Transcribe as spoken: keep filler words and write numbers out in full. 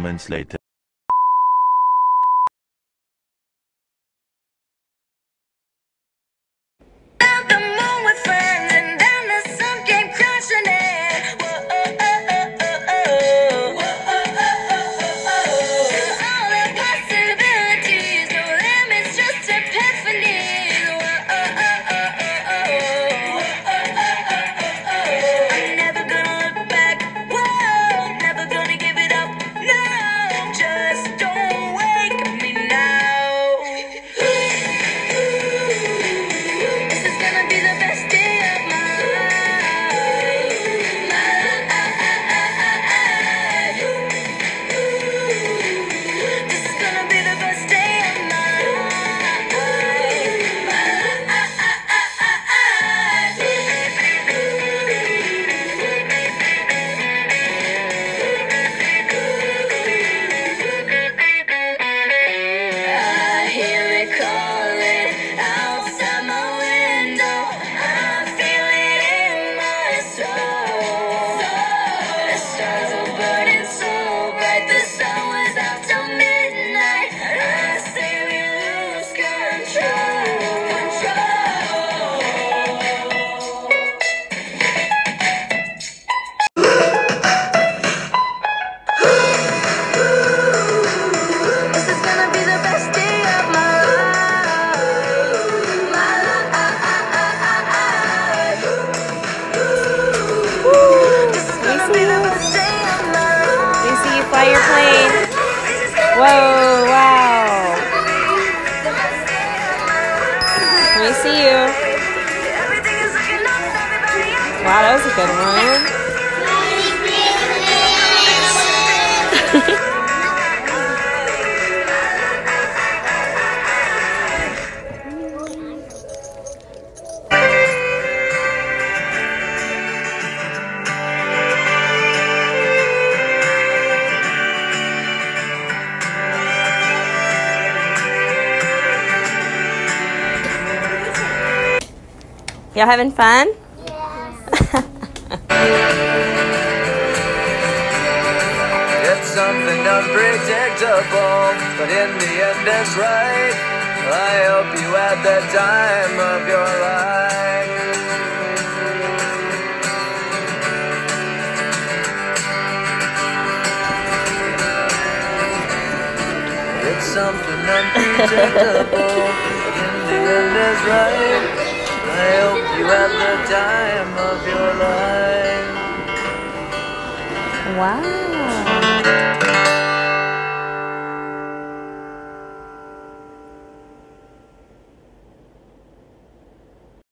moments later. Fly your plane. Whoa, wow. Let me see you. Wow, that was a good one. Y'all having fun? Yeah. It's something unpredictable, but in the end it's right. I hope you had the time of your life. It's something unpredictable, but in the end it's right. I hope you had the time of your life. Wow.